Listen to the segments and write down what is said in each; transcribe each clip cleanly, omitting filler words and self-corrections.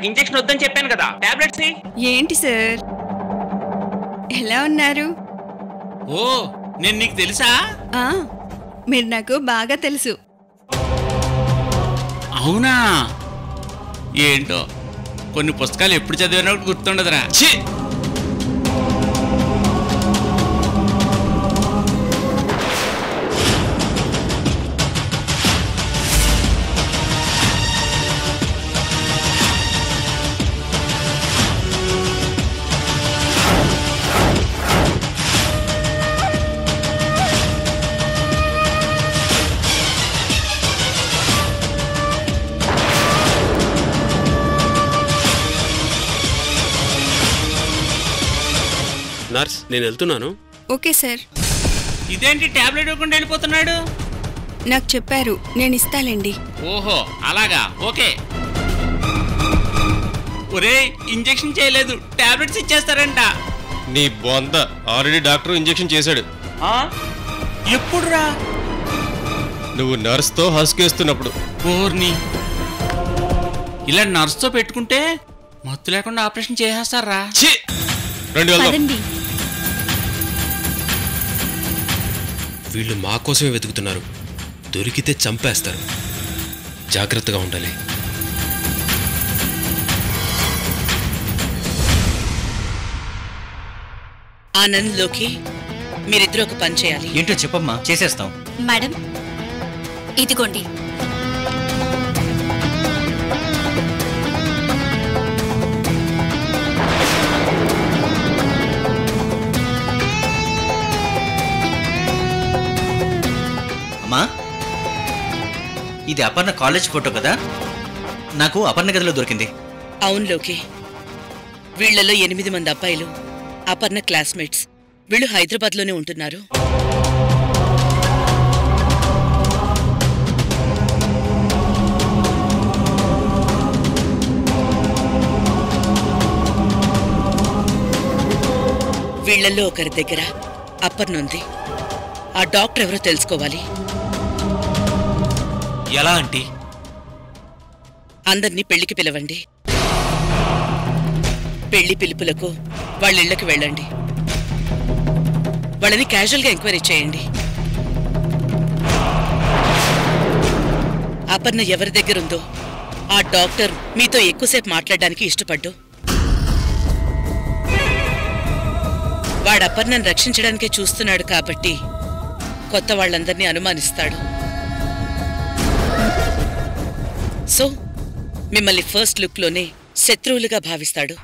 నాకు ఇంజెక్షన్ వద్దని చెప్పాను కదా, టాబ్లెట్స్. ఏంటి సార్ ఎలా ఉన్నారు? ఓ నేను నీకు తెలుసా? మీరు నాకు బాగా తెలుసు. అవునా? ఏంటో కొన్ని పుస్తకాలు ఎప్పుడు చదివినప్పుడు గుర్తుండదురా. నర్స్, నేను వెళ్తున్నాను. Okay sir. ఇదేంటి టాబ్లెట్ ఇవ్వకుండా వెళ్ళిపోతున్నాడు? నాకు చెప్పారు, నేను ఇస్తాలేండి. ఓహో అలాగా, ఓకే. ఒరే ఇంజెక్షన్ చేయలేదు, టాబ్లెట్స్ ఇచ్చేస్తారంట. నీ బొంద, ఆల్రెడీ డాక్టర్ ఇంజెక్షన్ చేశాడు. ఎప్పుడురా? నువ్వు నర్స్తో హస్కేస్తున్నప్పుడు. ఓర్ని, ఇలా నర్స్తో పెట్టుకుంటే మత్తు లేకుండా ఆపరేషన్ చేసేస్తారా? రండి. వీళ్ళు మా కోసమే వెతుకుతున్నారు, దొరికితే చంపేస్తారు. జాగ్రత్తగా ఉండాలి. ఆనంద్ లోకి మీరిద్దరూ ఒక పని చేయాలి. ఏంటో చెప్పమ్మా, చేసేస్తాం. మేడం ఇదిగోండి. అమ్మా, ఇది అపర్ణ కాలేజ్ ఫోటో కదా? నాకు అపర్ణ గదిలో దొరికింది. అవునులోకి, వీళ్లలో 8 మంది అబ్బాయిలు అపర్ణ క్లాస్మేట్స్. వీళ్ళు హైదరాబాద్లోనే ఉంటున్నారు. వీళ్లలో ఒకరి దగ్గర అపర్ణ ఉంది. ఆ డాక్టర్ ఎవరో తెలుసుకోవాలి. ఎలా ఆంటీ? అందర్నీ పెళ్లికి పిలవండి. పెళ్లి పిలుపులకు వాళ్ళ ఇళ్లకు వెళ్ళండి. వాళ్ళని క్యాజువల్గా ఎంక్వైరీ చేయండి. అపర్ణ ఎవరి దగ్గరుందో ఆ డాక్టర్ మీతో ఎక్కువసేపు మాట్లాడడానికి ఇష్టపడ్డు. వాడు అపర్ణను రక్షించడానికే చూస్తున్నాడు కాబట్టి కొత్త వాళ్ళందరినీ అనుమానిస్తాడు. సో మిమ్మల్ని ఫస్ట్ లుక్లోనే శత్రువులుగా భావిస్తాడు.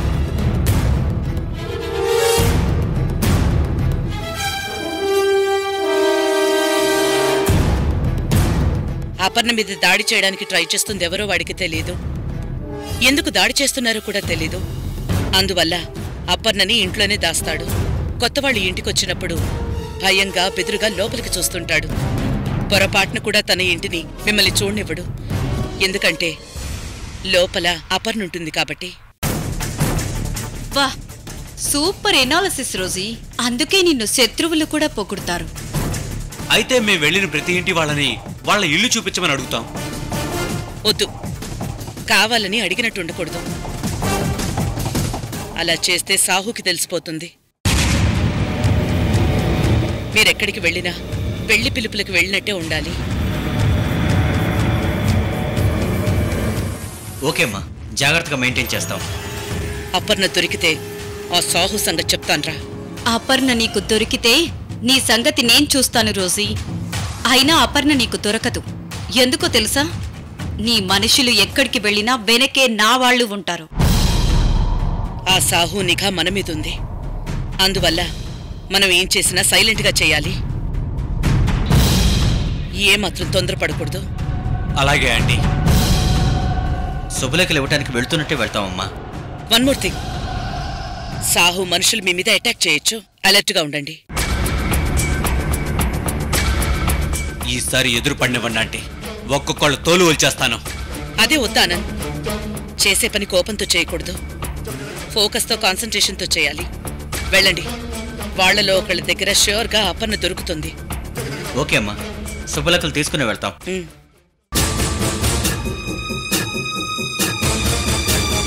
అపర్ణ మీద దాడి చేయడానికి ట్రై చేస్తుంది ఎవరో వాడికి తెలీదు. ఎందుకు దాడి చేస్తున్నారో కూడా తెలీదు. అందువల్ల అపర్ణని ఇంట్లోనే దాస్తాడు. కొత్త వాళ్ళు ఇంటికొచ్చినప్పుడు భయంగా బెదురుగా లోపలికి చూస్తుంటాడు. పొరపాటును కూడా తన ఇంటిని మిమ్మల్ని చూడనివ్వడు. ఎందుకంటే లోపల అపర్ణ ఉంటుంది కాబట్టి. వా, సూపర్ ఎనాలిసిస్ రోజీ. అందుకే నిన్ను శత్రువులు కూడా పొగుడుతారు. అయితే మేము వెళ్ళిన ప్రతి ఇంటి వాళ్ళని వాళ్ళ ఇల్లు చూపించమని అడుగుతాం. వద్దు, కావాలని అడిగినట్టు ఉండకూడదు. అలా చేస్తే సాహుకి తెలిసిపోతుంది. మీరెక్కడికి వెళ్ళినా పెళ్లి పిలుపులకు వెళ్ళినట్టే ఉండాలి. ఓకే అమ్మా, జాగ్రత్తగా మెయింటైన్ చేస్తాం. అపర్ణ దొరికితే ఆ సాహు సంగతి చెప్తాన్రా. అపర్ణ నీకు దొరికితే నీ సంగతి నేను చూస్తాను రోజీ. అయినా అపర్ణ నీకు దొరకదు. ఎందుకో తెలుసా? నీ మనుషులు ఎక్కడికి వెళ్ళినా వెనకే నా వాళ్ళు ఉంటారు. ఆ సాహు నిఘా మన మీదుంది. అందువల్ల మనం ఏం చేసినా సైలెంట్గా చేయాలి. ఏమాత్రం తొందరపడకూడదు. అలాగే ఆంటీ. శుభలేఖలు ఇవ్వడానికి వెళ్తున్నట్టే వెళ్తామమ్మా. వన్ మోర్ థింగ్, సాహు మనుషులు మీ మీద అటాక్ చేయొచ్చు. అలర్ట్గా ఉండండి. ఈసారి ఎదురు పడినవ్వండి ఆంటీ. ఒక్కొక్కళ్ళు తోలు వచ్చేస్తాను. అదే వద్దానంద్. చేసే పని కోపంతో చేయకూడదు. ఫోకస్తో కాన్సంట్రేషన్తో చేయాలి. వెళ్ళండి. వాళ్లలో ఒకళ్ళ దగ్గర ష్యూర్గా అపర్ణ దొరుకుతుంది. ఓకే అమ్మా, శుభలేఖలు తీసుకుని వెళ్తాం.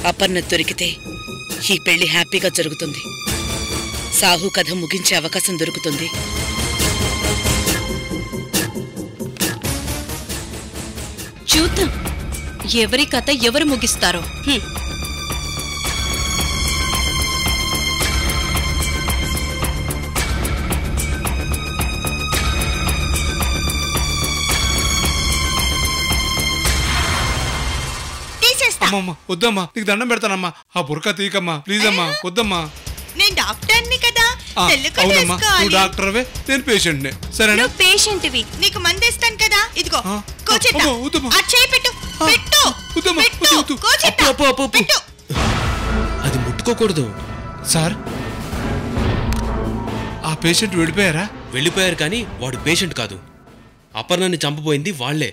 అపర్ణ దొరికితే ఈ పెళ్లి హ్యాపీగా జరుగుతుంది. సాహు కథ ముగించే అవకాశం దొరుకుతుంది. చూద్దాం ఎవరి కథ ఎవరు ముగిస్తారో. అమ్మమ్మ వద్దమ్మా, నీకు దండం పెడతానమ్మా. ఆ బుర్కా తీకమ్మా ప్లీజ్ అమ్మా, వద్దమ్మా. నేను డాక్టర్ని కదా. అవునమ్మా, నువ్వు డాక్టర్వే, నేను పేషెంట్నే. సరేనా? నువ్వు పేషెంట్వి, నీకు మందేస్తాను కదా. ఇదిగో కోచేట. అమ్మో, వద్దమ్మా. ఆ చేయి పెట్టు. పెట్టు. వద్దమ్మా, పెట్టు. వద్దు. కోచేట. పెట్టు. అది ముట్టుకోకూడదు. సార్, ఆ పేషెంట్ వెళ్ళిపోయారా? వెళ్ళిపోయారు కానీ వాడు పేషెంట్ కాదు. అపర్ణని చంపబోయింది వాళ్లే.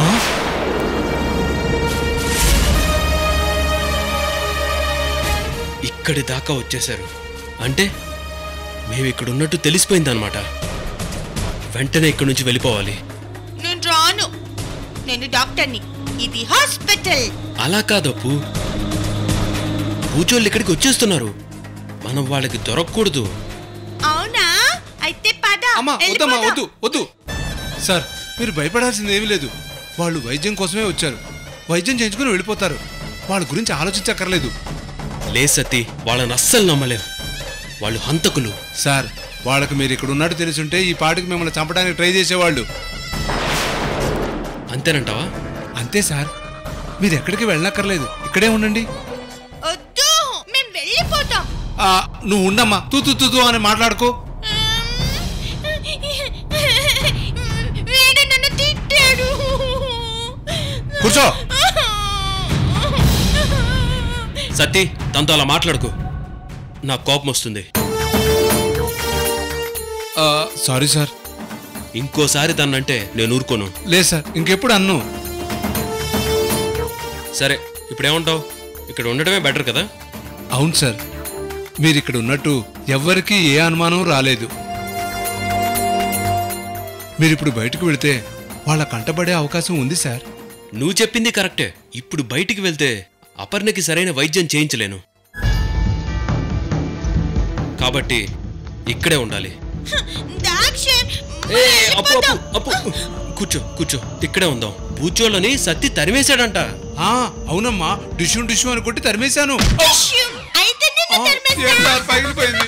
ఇక్కడి దాకా వచ్చేశారు అంటే మేమిక్కడున్నట్టు తెలిసిపోయిందన్నమాట. వెంటనే ఇక్కడి నుంచి వెళ్ళిపోవాలి. నేను రాను, నేను డాక్టర్ని. ఇది హాస్పిటల్. అలా కాదప్పు, పూజోళ్ళు ఇక్కడికి వచ్చేస్తున్నారు. మనం వాళ్ళకి దొరకకూడదు. అవునా? అయితే పద. అమ్మా వద్దమ్మా, వద్దు వద్దు. సార్, మీరు భయపడాల్సింది ఏమీ లేదు. వాళ్ళు వైద్యం కోసమే వచ్చారు. వైద్యం చేయించుకుని వెళ్ళిపోతారు. వాళ్ళ గురించి ఆలోచించక్కర్లేదు. లే సతీ, వాళ్ళని అస్సలు నమ్మలేం. వాళ్ళు హంతకులు. సార్, వాళ్ళకి మీరు ఇక్కడ ఉన్నట్టు తెలుసుంటే ఈ పాటికి మిమ్మల్ని చంపడానికి ట్రై చేసేవాళ్ళు. అంతేనంటావా? అంతే సార్, మీరు ఎక్కడికి వెళ్ళక్కర్లేదు, ఇక్కడే ఉండండి. వద్దు, మేము వెళ్ళిపోతాం. నువ్వు ఉండమ్మా, తూ తూ తూ అని మాట్లాడుకో. వీడు నన్ను తిట్టాడు. కూర్చో. సతీ, తనతో అలా మాట్లాడుకో, నాకు కోపం వస్తుంది. Sorry sir. ఇంకోసారి తనంటే నేను ఊరుకోను. లేదు సార్, ఇంకెప్పుడు అన్ను. సరే, ఇప్పుడేమంటావు? ఇక్కడ ఉండటమే బెటర్ కదా? అవును సార్, మీరు ఇక్కడ ఉన్నట్టు ఎవ్వరికీ ఏ అనుమానం రాలేదు. మీరిప్పుడు బయటకు వెళితే వాళ్ళ కంటపడే అవకాశం ఉంది సార్. నువ్వు చెప్పింది కరెక్టే. ఇప్పుడు బయటికి వెళ్తే అపర్ణకి సరైన వైద్యం చేయించలేను. కాబట్టి ఇక్కడే ఉండాలి. కూర్చో కూర్చో, ఇక్కడే ఉందాం. పూచోళ్ళని సత్తి తరిమేశాడంట. అవునమ్మా, డిష్యూ డిష్యూ అని కొట్టి తరిమేశాను. పగిలిపోయింది.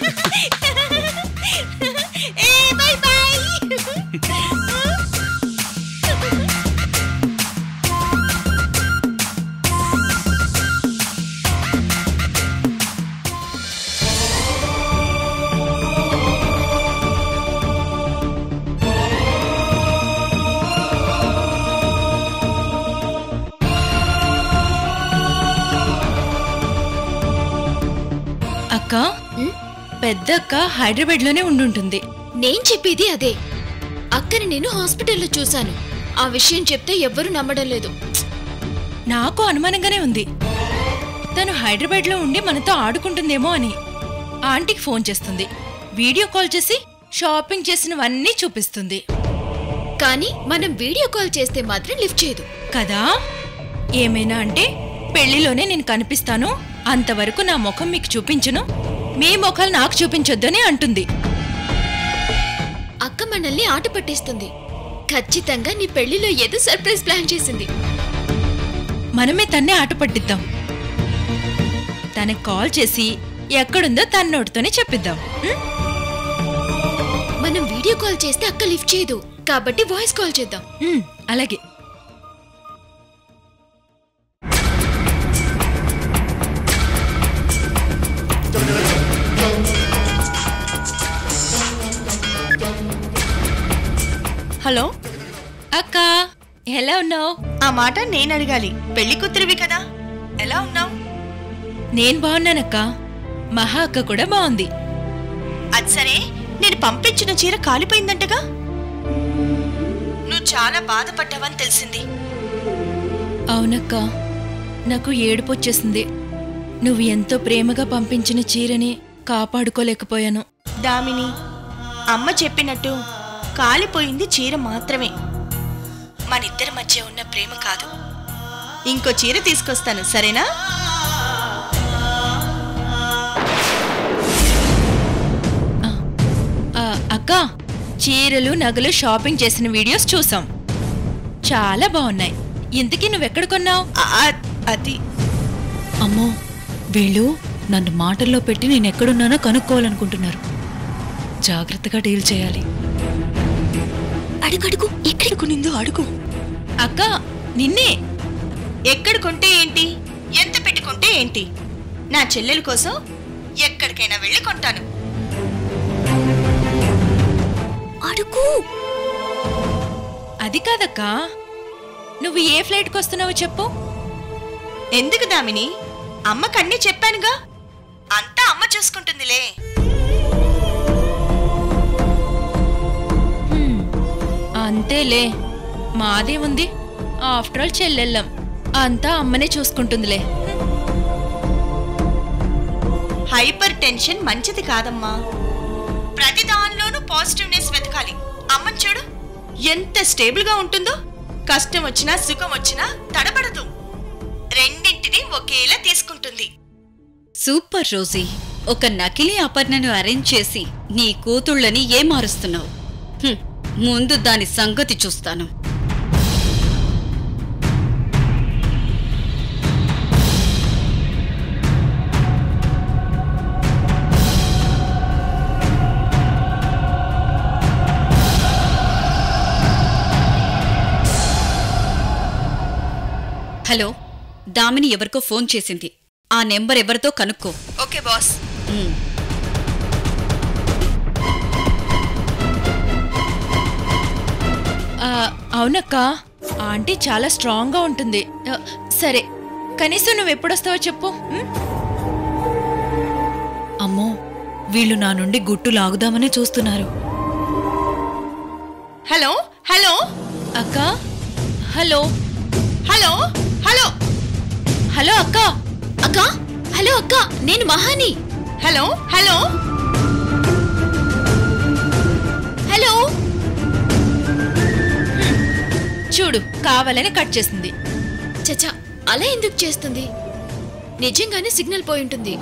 అక్క, పెద్దక్క హైదరాబాద్ లోనే ఉండుంటుంది. నేను చెప్పేది అదే. అక్కని నేను హాస్పిటల్లో చూశాను. ఆ విషయం చెప్తే ఎవ్వరూ నమ్మడం లేదు. నాకు అనుమానంగానే ఉంది. తను హైదరాబాద్ లో ఉండి మనతో ఆడుకుంటుందేమో అని. ఆంటీకి ఫోన్ చేస్తుంది, వీడియో కాల్ చేసి షాపింగ్ చేసినవన్నీ చూపిస్తుంది. కానీ మనం వీడియో కాల్ చేస్తే మాత్రం లిఫ్ట్ చేయదు కదా. ఏమైనా అంటే పెళ్లిలోనే నేను కనిపిస్తాను, అంతవరకు నా ముఖం మీకు చూపించను, మీ ముఖాలు నాకు చూపించొద్దని అంటుంది. అక్క మనల్ని ఆట పట్టిస్తుంది. ఖచ్చితంగా నీ పెళ్లిలో ఏదో సర్ప్రైజ్ ప్లాన్ చేసింది. మనమే తన్నే ఆట పట్టిద్దాం. తనకు కాల్ చేసి ఎక్కడుందో తన నోటితోనే చెప్పిద్దాం. మనం వీడియో కాల్ చేస్తే అక్క లిఫ్ట్ చేయదు, కాబట్టి వాయిస్ కాల్ చేద్దాం. అలాగే. హలో అక్క, ఎలా ఉన్నావు? ఆ మాట నేను అడగాలి. పెళ్లి కూతురివి కదా, ఎలా ఉన్నావు? నేను బాగున్నానక్క. మహా అక్క కూడా బాగుంది. అది సరే, నేను పంపించిన చీర కాలిపోయిందంటగా. నువ్వు చాలా బాధపడ్డావని తెలిసింది. అవునక్క, నాకు ఏడుపొచ్చేసింది. నువ్వు ఎంతో ప్రేమగా పంపించిన చీరని కాపాడుకోలేకపోయాను. దామిని, అమ్మ చెప్పినట్టు కాలిపోయింది చీర మాత్రమే, మనిద్దరి మధ్య ఉన్న ప్రేమ కాదు. ఇంకో చీర తీసుకొస్తాను, సరేనా? అక్క, చీరలు నగలు షాపింగ్ చేసిన వీడియోస్ చూసాం, చాలా బాగున్నాయి. ఇంతకీ నువ్వెక్కడ కొన్నావు? అది అమ్మో, వీళ్ళు నన్ను మాటల్లో పెట్టి నేనెక్కడున్నానో కనుక్కోవాలనుకుంటున్నారు. జాగ్రత్తగా డీల్ చేయాలి. అడుగడుగు, ఎక్కడ కొనిందో అడుగు. అక్క, నిన్నే. ఎక్కడ కొంటే ఏంటి, ఎంత పెట్టుకుంటే ఏంటి? నా చెల్లెల కోసం ఎక్కడికైనా వెళ్ళి కొంటాను. అడుగు. అది కాదక్క, నువ్వు ఏ ఫ్లైట్కి వస్తున్నావో చెప్పు. ఎందుకు దామిని, అమ్మకన్నీ చెప్పానుగా, అంతా అమ్మ చూసుకుంటుందిలే. అంతేలే, మాదే ఉంది. ఆఫ్టర్ ఆల్ చెల్లెళ్ళం, అంతా అమ్మనే చూసుకుంటుందిలే. హైపర్ టెన్షన్ మంచిది కాదమ్మా. ప్రతి దానిలోనూ పాజిటివ్నెస్ వెతకాలి. అమ్మని చూడు, ఎంత స్టేబుల్ గా ఉంటుందో. కష్టం వచ్చినా సుఖం వచ్చినా తడబడదు, రెండింటిని ఒకేలా తీసుకుంటుంది. సూపర్ రోజీ, ఒక నకిలీ అపర్ణను అరేంజ్ చేసి నీ కూతుళ్ళని ఏమారుస్తున్నావు. ముందు దాని సంగతి చూస్తాను. హలో, దామిని ఎవరికో ఫోన్ చేసింది. ఆ నెంబర్ ఎవరితో కనుక్కో. Okay boss. అవునక్క, ఆంటీ చాలా స్ట్రాంగ్ గా ఉంటుంది. సరే, కనీసం నువ్వెప్పుడొస్తావో చెప్పు. అమ్మో, వీళ్ళు నా నుండి గుట్టు లాగుదామని చూస్తున్నారు. హలో హలో అక్క, హలో హలో హలో హలో అక్క. అక్క, హలో అక్క, నేను మహాని. Hello hello hello. చూడు, కావాలని కట్ చేసింది. చచ్చా, అలా ఎందుకు చేస్తుంది? నిజంగానే సిగ్నల్ పోయి ఉంటుంది.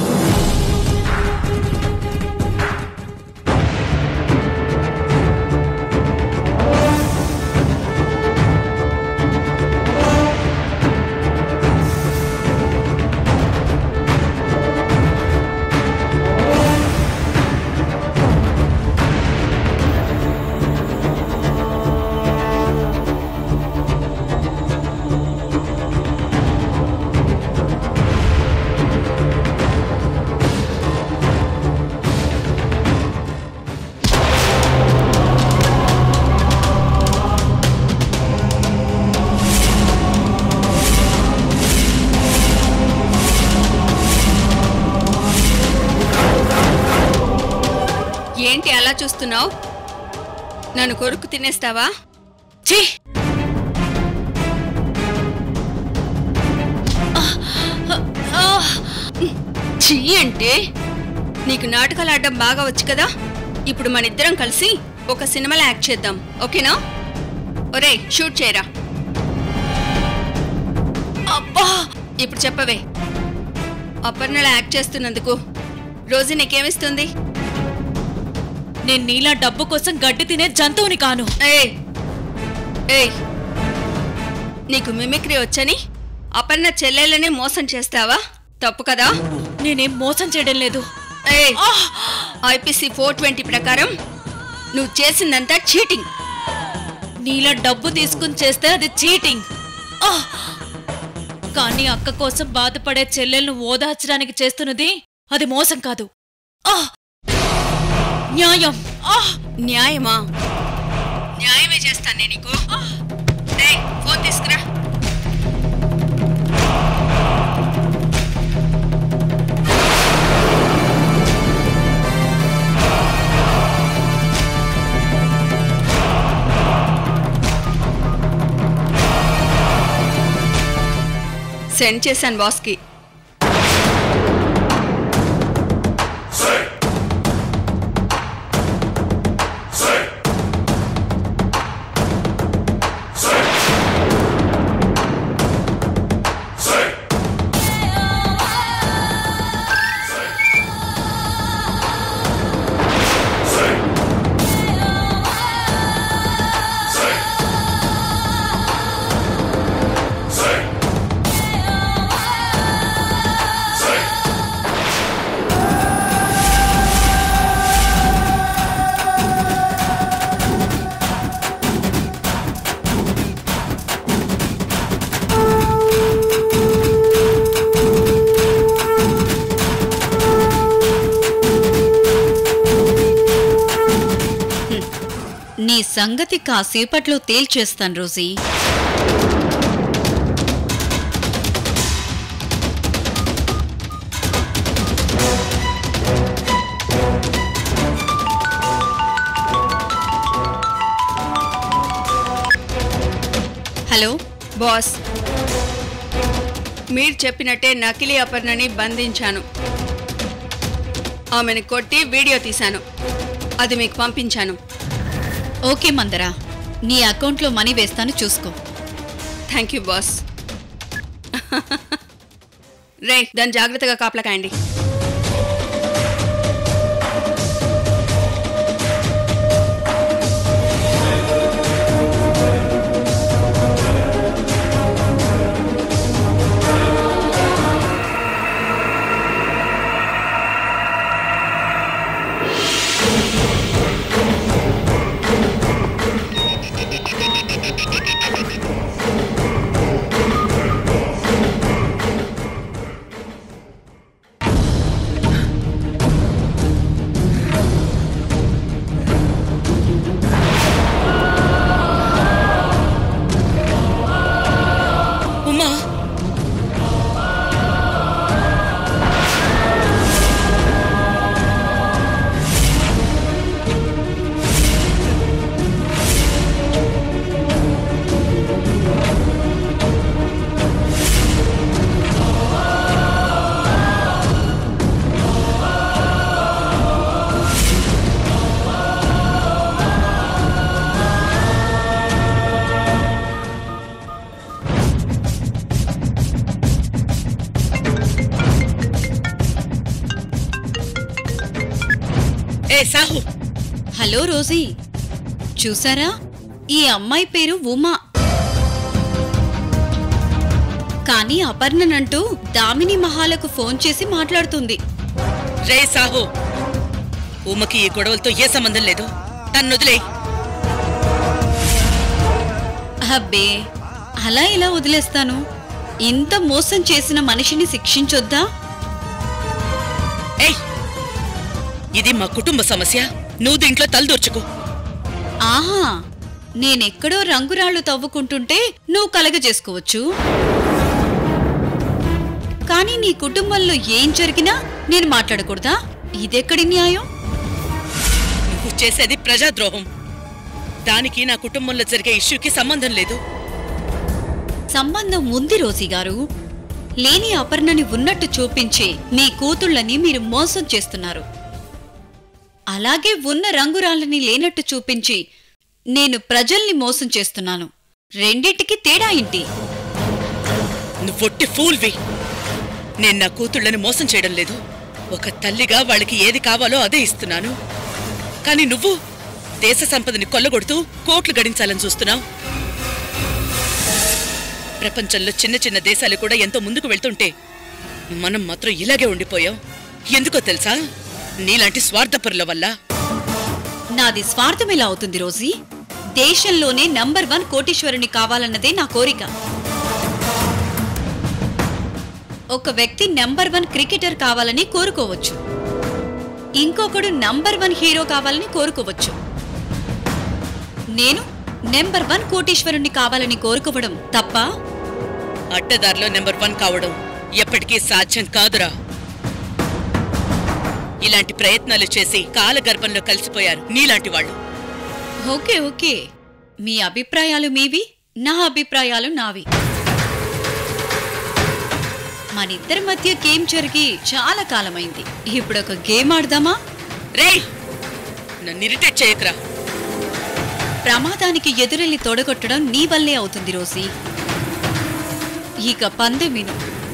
ఏంటి అలా చూస్తున్నావు? నన్ను కొరుకు తినేస్తావా? ఛీ! ఛీ అంటే నీకు నాటకాలు ఆడడం బాగా వచ్చు కదా. ఇప్పుడు మనిద్దరం కలిసి ఒక సినిమాలో యాక్ట్ చేద్దాం, ఓకేనా? ఒరే, షూట్ చేయరా. అబ్బా, ఇప్పుడు చెప్పవే, అపర్ణలో యాక్ట్ చేస్తున్నందుకు రోజు నీకేమిస్తుంది? నేను నీలా డబ్బు కోసం గడ్డి తినే జంతువుని కాను. ఏయ్ ఏయ్, నీకు మిమిక్రీ వచ్చని అపర్ణ చెల్లెళ్ళని మోసం చేస్తావా? తప్పు కదా. నేనేం మోసం చేయడం లేదు. ఏయ్, ఐపీసీ 420 ప్రకారం నువ్వు చేసిందంతా చీటింగ్. నీలా డబ్బు తీసుకుని చేస్తే అది చీటింగ్. కానీ అక్క కోసం బాధపడే చెల్లెలను ఓదార్చడానికి చేస్తున్నది అది మోసం కాదు, న్యాయం. న్యాయమా? న్యాయమే చేస్తానే నీకు. ఏయ్, ఫోన్ తీసుకురా. సెండ్ చేశాను బాస్కి. సంగతి కాసేపట్లో తేల్చేస్తాను రోజీ. హలో బాస్, మీరు చెప్పినట్టే నకిలీ అపర్ణని బంధించాను. ఆమెను కొట్టి వీడియో తీశాను, అది మీకు పంపించాను. ఓకే మందరా, నీ అకౌంట్లో మనీ వేస్తాను, చూసుకో. Thank you boss. రే, దాన్ని జాగ్రత్తగా కాపలా కాయండి. హలో రోజీ, చూసారా? ఈ అమ్మాయి పేరు ఉమా, కానీ అపర్ణనంటూ దామిని మహాలకు ఫోన్ చేసి మాట్లాడుతుంది. రే సాహు, ఉమకి ఈ గొడవలతో ఏ సంబంధం లేదు, తన్నొదిలే. అబ్బే, అలా ఇలా వదిలేస్తాను? ఇంత మోసం చేసిన మనిషిని శిక్షించొద్దా? ఏయ్, ఇది మా కుటుంబ సమస్య, నువ్వు దీంట్లో తలదూర్చుకో. ఆహా, నేనెక్కడో రంగురాళ్లు తవ్వుకుంటుంటే నువ్వు కలగజేసుకోవచ్చు, కానీ నీ కుటుంబంలో ఏం జరిగినా నేను మాట్లాడకూడదా? ఇదెక్కడి న్యాయం? నువ్వు చేసేది ప్రజాద్రోహం. దానికి నా కుటుంబంలో జరిగే ఇష్యూకి సంబంధం లేదు. సంబంధం ఉంది రోజీ గారు. లేని అపర్ణని ఉన్నట్టు చూపించి మీ కూతుళ్ళని మీరు మోసం చేస్తున్నారు. అలాగే ఉన్న రంగురాళ్ళని లేనట్టు చూపించి నేను ప్రజల్ని మోసం చేస్తున్నాను. రెండింటికి తేడా ఏంటి? నువ్వొట్టి ఫూల్వి. నేను నా కూతుళ్ళని మోసం చేయడం లేదు. ఒక తల్లిగా వాళ్ళకి ఏది కావాలో అదే ఇస్తున్నాను. కానీ నువ్వు దేశ సంపదని కొల్లగొడుతూ కోట్లు గడించాలని చూస్తున్నావు. ప్రపంచంలో చిన్న చిన్న దేశాలు కూడా ఎంతో ముందుకు వెళ్తుంటే మనం మాత్రం ఇలాగే ఉండిపోయాం. ఎందుకో తెలుసా? నీలాంటి స్వార్థపరుల వల్ల. నాది స్వార్థం ఎలా అవుతుంది రోజీ? దేశంలోనే నంబర్ 1 కోటీశ్వరుని కావాలన్నదే నా కోరిక. ఒక వ్యక్తి నంబర్ 1 క్రికెటర్ కావాలని కోరుకోవచ్చు, ఇంకొకడు నంబర్ 1 హీరో కావాలని కోరుకోవచ్చు. నేను నంబర్ 1 కోటీశ్వరుని కావాలని కోరుకోవడం తప్ప? అడ్డదారిలో నంబర్ 1 కావడం ఎప్పటికీ సాధ్యం కాదురా. ఇలాంటి ప్రయత్నాలు చేసి కాలగర్భంలో కలిసిపోయారు నీలాంటి వాళ్ళు. ఓకే ఓకే, మీ అభిప్రాయాలు మీవి, నా అభిప్రాయాలు నావి. మనిద్దరి మధ్య గేమ్ జరిగి చాలా కాలమైంది. ఇప్పుడు ఒక గేమ్ ఆడదామా? రేయ్, నన్ను ఇరిటేట్ చేయకురా. ప్రమాదానికి ఎదురెళ్లి తొడగొట్టడం నీ వల్లే అవుతుంది రోజీ. ఇక పందెం విను.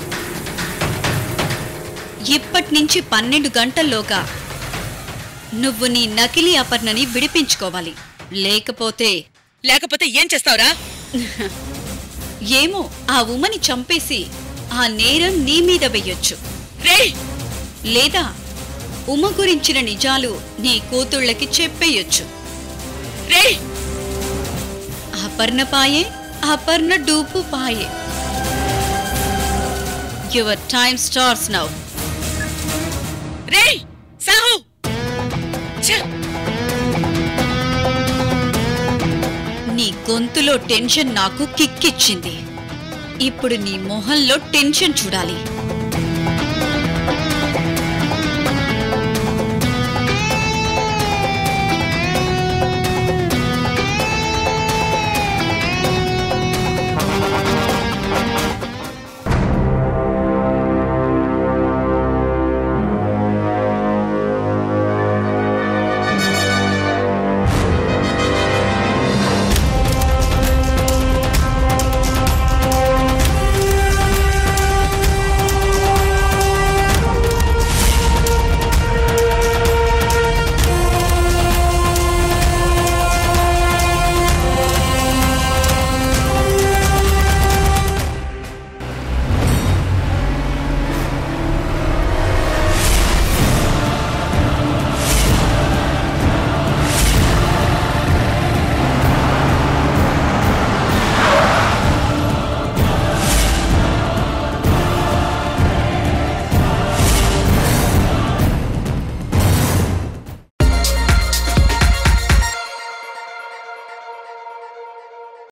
ఇప్పటినుంచి 12 గంటల్లోగా నువ్వు నీ నకిలీ అపర్ణని విడిపించుకోవాలి. లేకపోతే ఏం చేస్తావురా? ఏమో, ఆ ఉమని చంపేసి ఆ నేరం నీ మీద వెయ్యొచ్చు. లేదా ఉమ గురించిన నిజాలు నీ కూతుళ్ళకి చెప్పేయొచ్చు. అపర్ణ పాయే, అపర్ణ డూపు పాయే. Your time starts now. Sahu, గొంతులో టెన్షన్ నాకు కిక్కిచ్చింది. ఇప్పుడు నీ మొహంలో టెన్షన్ చూడాలి.